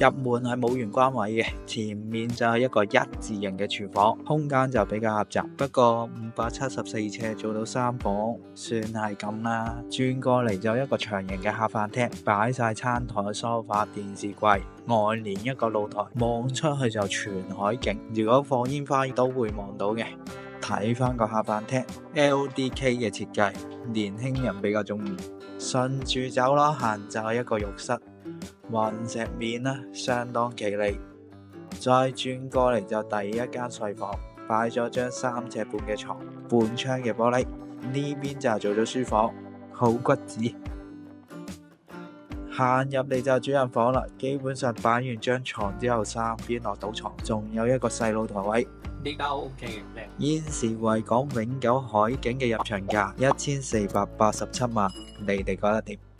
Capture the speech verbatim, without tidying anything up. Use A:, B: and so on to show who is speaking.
A: 入門係冇玄關位嘅，前面就係一個一字形嘅廚房，空間就比較狹窄。不過五百七十四尺做到三房，算係咁啦。轉過嚟就一個長形嘅客飯廳，擺晒餐台、梳化、電視櫃，外連一個露台，望出去就全海景。如果放煙花都會望到嘅。睇翻個客飯廳 L D K 嘅設計，年輕人比較中意。順住走啦，行就係一個浴室，雲石面啦，相當企理。再轉過嚟就第一間睡房，擺咗張三尺半嘅床，半窗嘅玻璃。呢邊就係做咗書房，好骨子。行入嚟就主人房啦，基本上擺完張床之後，三邊落到床，仲有一個細露台位。
B: 呢間 O K 嘅，
A: 現時維港永久海景嘅入場價一千四百八十七萬，你哋覺得點？